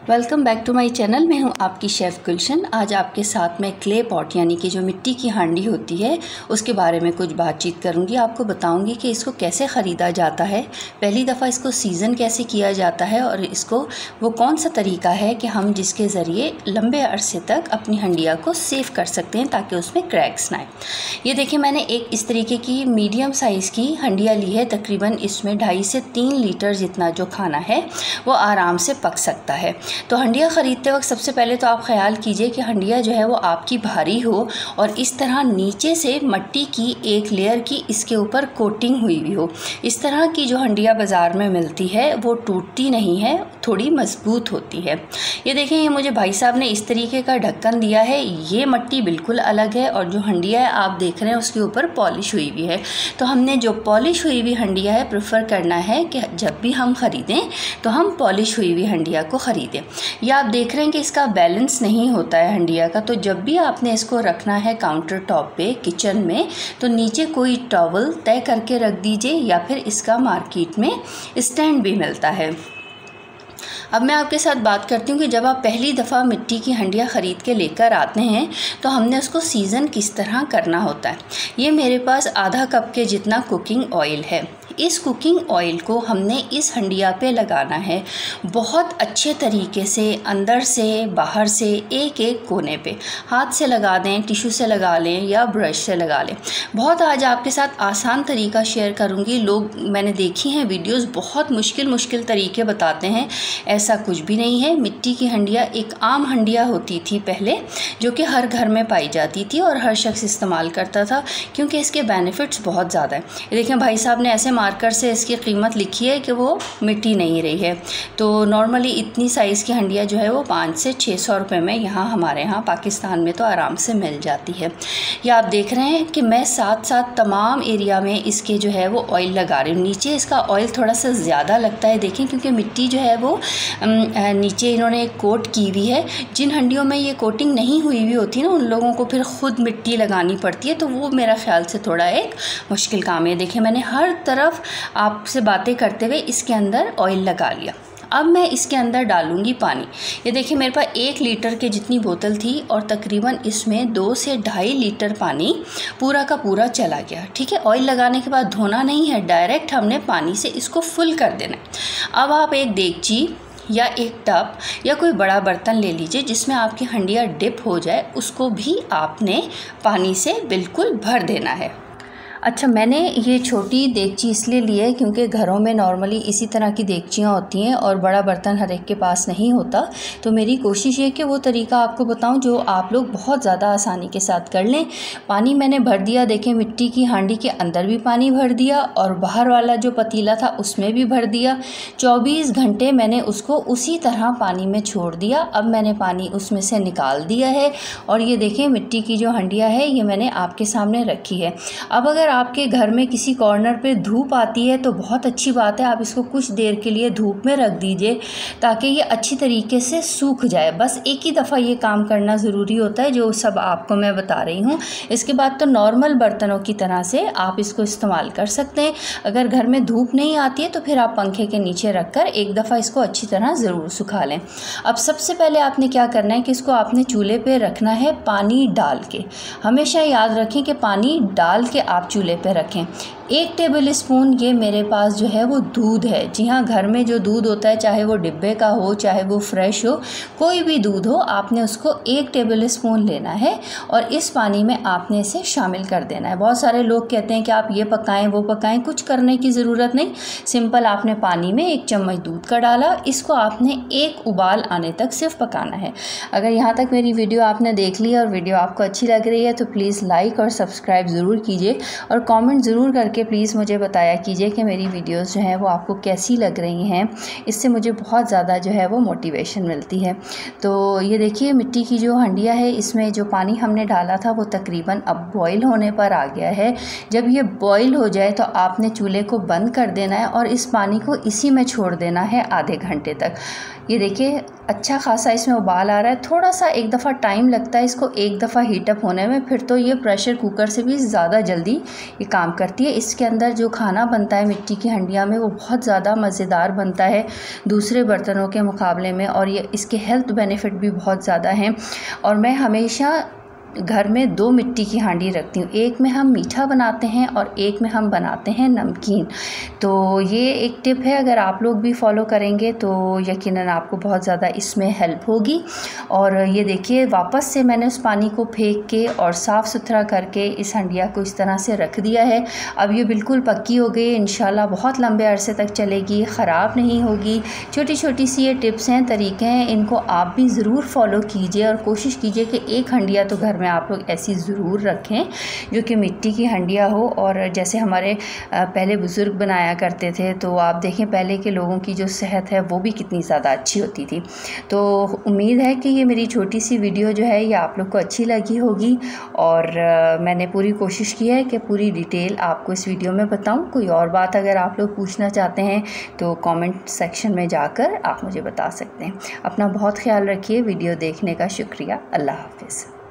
Welcome back to my channel. मैं हूं आपकी शेफ़ गुलशन। आज आपके साथ मैं क्ले पॉट यानी कि जो मिट्टी की हांडी होती है उसके बारे में कुछ बातचीत करूंगी। आपको बताऊंगी कि इसको कैसे ख़रीदा जाता है, पहली दफ़ा इसको सीज़न कैसे किया जाता है और इसको वो कौन सा तरीका है कि हम जिसके ज़रिए लंबे अरसे तक अपनी हंडिया को सेव कर सकते हैं ताकि उसमें क्रैक्स ना आए। ये देखिए, मैंने एक इस तरीके की मीडियम साइज़ की हंडिया ली है। तकरीबन इसमें 2.5 से 3 लीटर जितना जो खाना है वो आराम से पक सकता है। तो हंडिया ख़रीदते वक्त सबसे पहले तो आप ख्याल कीजिए कि हंडिया जो है वो आपकी भारी हो और इस तरह नीचे से मिट्टी की एक लेयर की इसके ऊपर कोटिंग हुई हुई हो। इस तरह की जो हंडिया बाज़ार में मिलती है वो टूटती नहीं है, थोड़ी मजबूत होती है। ये देखें, ये मुझे भाई साहब ने इस तरीके का ढक्कन दिया है। ये मिट्टी बिल्कुल अलग है और जो हंडिया है आप देख रहे हैं उसके ऊपर पॉलिश हुई हुई है। तो हमने जो पॉलिश हुई हुई हंडिया है प्रेफर करना है कि जब भी हम ख़रीदें तो हम पॉलिश हुई हुई हंडिया को ख़रीदें। या आप देख रहे हैं कि इसका बैलेंस नहीं होता है हंडिया का। तो जब भी आपने इसको रखना है काउंटर टॉप पे किचन में तो नीचे कोई टॉवल तय करके रख दीजिए या फिर इसका मार्केट में स्टैंड भी मिलता है। अब मैं आपके साथ बात करती हूँ कि जब आप पहली दफ़ा मिट्टी की हंडिया ख़रीद के लेकर आते हैं तो हमने उसको सीज़न किस तरह करना होता है। ये मेरे पास आधा कप के जितना कुकिंग ऑयल है। इस कुकिंग ऑयल को हमने इस हंडिया पे लगाना है बहुत अच्छे तरीके से, अंदर से बाहर से, एक एक कोने पे। हाथ से लगा दें, टिश्यू से लगा लें या ब्रश से लगा लें। बहुत आज आपके साथ आसान तरीका शेयर करूँगी। लोग मैंने देखी हैं वीडियोस बहुत मुश्किल तरीके बताते हैं, ऐसा कुछ भी नहीं है। मिट्टी की हंडिया एक आम हंडिया होती थी पहले, जो कि हर घर में पाई जाती थी और हर शख्स इस्तेमाल करता था क्योंकि इसके बेनिफिट्स बहुत ज़्यादा हैं। देखें, भाई साहब ने ऐसे मार्कर से इसकी कीमत लिखी है कि वो मिट्टी नहीं रही है। तो नॉर्मली इतनी साइज़ की हंडिया जो है वो 500 से 600 रुपये में यहाँ हमारे यहाँ पाकिस्तान में तो आराम से मिल जाती है। या आप देख रहे हैं कि मैं साथ साथ तमाम एरिया में इसके जो है वो ऑयल लगा रही हूँ। नीचे इसका ऑयल थोड़ा सा ज़्यादा लगता है, देखें, क्योंकि मिट्टी जो है वो नीचे इन्होंने कोट की हुई है। जिन हंडियों में ये कोटिंग नहीं हुई हुई होती ना, उन लोगों को फिर ख़ुद मिट्टी लगानी पड़ती है, तो वो मेरा ख्याल से थोड़ा एक मुश्किल काम है। देखिए, मैंने हर तरफ आपसे बातें करते हुए इसके अंदर ऑयल लगा लिया। अब मैं इसके अंदर डालूंगी पानी। ये देखिए, मेरे पास 1 लीटर के जितनी बोतल थी और तकरीबन इसमें 2 से 2.5 लीटर पानी पूरा का पूरा चला गया। ठीक है, ऑयल लगाने के बाद धोना नहीं है, डायरेक्ट हमने पानी से इसको फुल कर देना है। अब आप एक देगची या एक टब या कोई बड़ा बर्तन ले लीजिए जिसमें आपकी हंडिया डिप हो जाए, उसको भी आपने पानी से बिल्कुल भर देना है। अच्छा, मैंने ये छोटी देगची इसलिए ली है क्योंकि घरों में नॉर्मली इसी तरह की देगचियाँ होती हैं और बड़ा बर्तन हर एक के पास नहीं होता। तो मेरी कोशिश है कि वो तरीका आपको बताऊं जो आप लोग बहुत ज़्यादा आसानी के साथ कर लें। पानी मैंने भर दिया। देखें, मिट्टी की हांडी के अंदर भी पानी भर दिया और बाहर वाला जो पतीला था उसमें भी भर दिया। 24 घंटे मैंने उसको उसी तरह पानी में छोड़ दिया। अब मैंने पानी उसमें से निकाल दिया है और ये देखें, मिट्टी की जो हंडिया है ये मैंने आपके सामने रखी है। अब अगर आपके घर में किसी कॉर्नर पे धूप आती है तो बहुत अच्छी बात है, आप इसको कुछ देर के लिए धूप में रख दीजिए ताकि ये अच्छी तरीके से सूख जाए। बस एक ही दफ़ा ये काम करना ज़रूरी होता है, जो सब आपको मैं बता रही हूँ। इसके बाद तो नॉर्मल बर्तनों की तरह से आप इसको इस्तेमाल कर सकते हैं। अगर घर में धूप नहीं आती है तो फिर आप पंखे के नीचे रख कर एक दफ़ा इसको अच्छी तरह ज़रूर सुखा लें। अब सबसे पहले आपने क्या करना है कि इसको आपने चूल्हे पर रखना है पानी डाल के। हमेशा याद रखें कि पानी डाल के आप चूल्हे पे रखें। 1 टेबल स्पून ये मेरे पास जो है वो दूध है। जी हाँ, घर में जो दूध होता है, चाहे वो डिब्बे का हो चाहे वो फ्रेश हो, कोई भी दूध हो, आपने उसको 1 टेबल स्पून लेना है और इस पानी में आपने इसे शामिल कर देना है। बहुत सारे लोग कहते हैं कि आप ये पकाएं वो पकाएं, कुछ करने की ज़रूरत नहीं। सिंपल आपने पानी में 1 चम्मच दूध का डाला, इसको आपने 1 उबाल आने तक सिर्फ पकाना है। अगर यहाँ तक मेरी वीडियो आपने देख ली और वीडियो आपको अच्छी लग रही है तो प्लीज़ लाइक और सब्सक्राइब ज़रूर कीजिए और कमेंट ज़रूर करके प्लीज़ मुझे बताया कीजिए कि मेरी वीडियोस जो हैं वो आपको कैसी लग रही हैं। इससे मुझे बहुत ज़्यादा जो है वो मोटिवेशन मिलती है। तो ये देखिए, मिट्टी की जो हंडिया है इसमें जो पानी हमने डाला था वो तकरीबन अब बॉईल होने पर आ गया है। जब ये बॉईल हो जाए तो आपने चूल्हे को बंद कर देना है और इस पानी को इसी में छोड़ देना है आधे घंटे तक। ये देखिए, अच्छा खासा इसमें उबाल आ रहा है। थोड़ा सा एक दफ़ा टाइम लगता है इसको एक दफ़ा हीटअप होने में, फिर तो ये प्रेशर कुकर से भी ज़्यादा जल्दी ये काम करती है। इसके अंदर जो खाना बनता है मिट्टी की हंडिया में वो बहुत ज़्यादा मज़ेदार बनता है दूसरे बर्तनों के मुकाबले में, और ये इसके हेल्थ बेनिफिट भी बहुत ज़्यादा हैं। और मैं हमेशा घर में 2 मिट्टी की हांडी रखती हूँ, एक में हम मीठा बनाते हैं और एक में हम बनाते हैं नमकीन। तो ये एक टिप है, अगर आप लोग भी फॉलो करेंगे तो यकीनन आपको बहुत ज़्यादा इसमें हेल्प होगी। और ये देखिए वापस से मैंने उस पानी को फेंक के और साफ़ सुथरा करके इस हंडिया को इस तरह से रख दिया है। अब ये बिल्कुल पक्की हो गई, इंशाल्लाह बहुत लंबे अरसे तक चलेगी, ख़राब नहीं होगी। छोटी छोटी सी ये टिप्स हैं, तरीक़े हैं, इनको आप भी ज़रूर फॉलो कीजिए और कोशिश कीजिए कि एक हंडिया तो घर में आप लोग ऐसी ज़रूर रखें जो कि मिट्टी की हंडिया हो। और जैसे हमारे पहले बुज़ुर्ग बनाया करते थे, तो आप देखें पहले के लोगों की जो सेहत है वो भी कितनी ज़्यादा अच्छी होती थी। तो उम्मीद है कि ये मेरी छोटी सी वीडियो जो है ये आप लोग को अच्छी लगी होगी, और मैंने पूरी कोशिश की है कि पूरी डिटेल आपको इस वीडियो में बताऊं। कोई और बात अगर आप लोग पूछना चाहते हैं तो कमेंट सेक्शन में जाकर आप मुझे बता सकते हैं। अपना बहुत ख्याल रखिए। वीडियो देखने का शुक्रिया। अल्लाह हाफ़िज़।